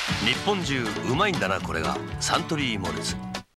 日本中うまいんだなこれがサントリーモルツ。